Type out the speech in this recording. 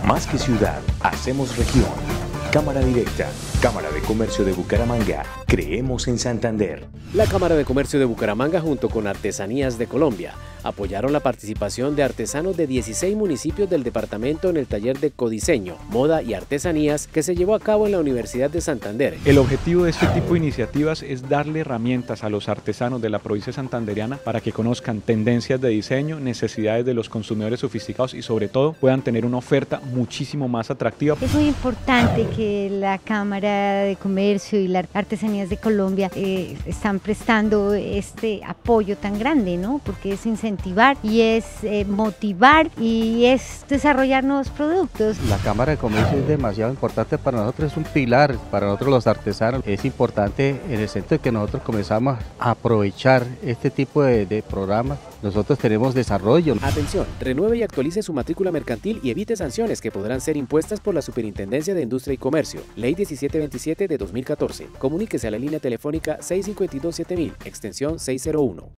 Más que ciudad, hacemos región. Cámara Directa, Cámara de Comercio de Bucaramanga. Creemos en Santander. La Cámara de Comercio de Bucaramanga junto con Artesanías de Colombia apoyaron la participación de artesanos de 16 municipios del departamento en el taller de codiseño, moda y artesanías que se llevó a cabo en la Universidad de Santander. El objetivo de este tipo de iniciativas es darle herramientas a los artesanos de la provincia santandereana para que conozcan tendencias de diseño, necesidades de los consumidores sofisticados y sobre todo puedan tener una oferta muchísimo más atractiva. Es muy importante que la Cámara de Comercio y las Artesanías de Colombia están prestando este apoyo tan grande, ¿no? Porque es incentivar y es motivar y es desarrollar nuevos productos. La Cámara de Comercio es demasiado importante para nosotros, es un pilar para nosotros los artesanos. Es importante en el sentido de que nosotros comenzamos a aprovechar este tipo de programas. Nosotros tenemos desarrollo. Atención, renueve y actualice su matrícula mercantil y evite sanciones que podrán ser impuestas por la Superintendencia de Industria y Comercio. Ley 1727 de 2014. Comuníquese a la línea telefónica 652-7000, extensión 601.